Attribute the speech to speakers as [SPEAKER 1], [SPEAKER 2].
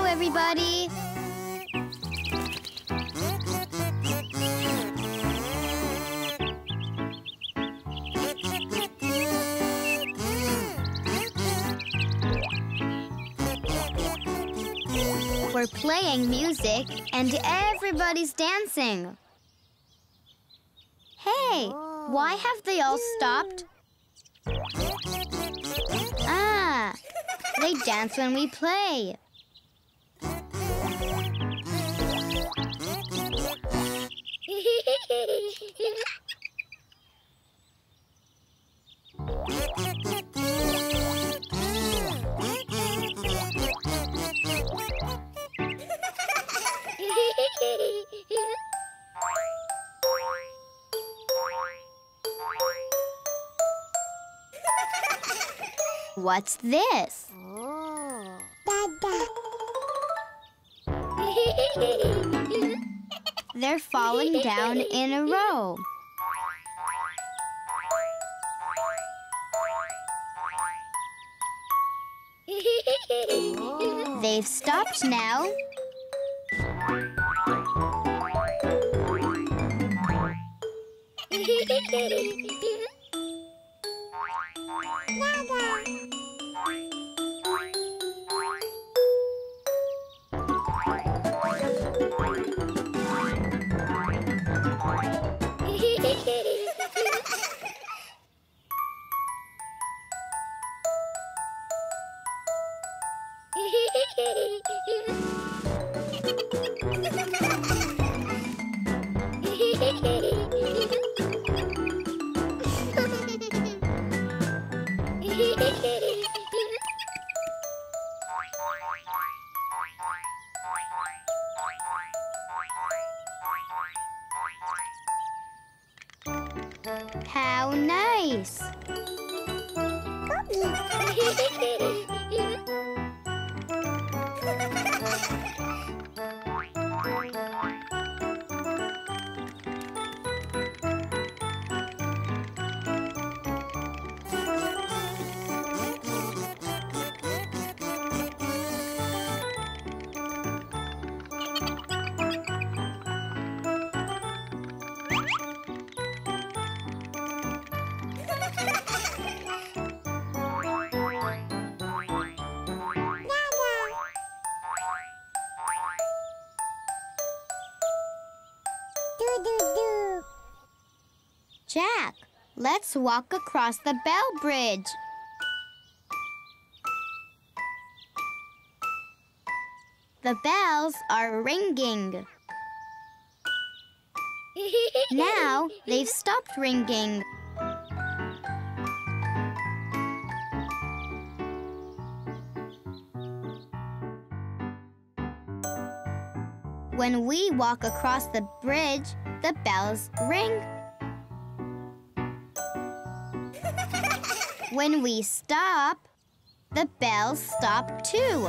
[SPEAKER 1] everybody! We're playing music and everybody's dancing. Hey, why have they all stopped? Ah, they dance when we play. What's this? They're falling down in a row. They've stopped now. How nice! Jack, let's walk across the Bell Bridge. The bells are ringing. Now they've stopped ringing. When we walk across the bridge, the bells ring. When we stop, the bells stop too.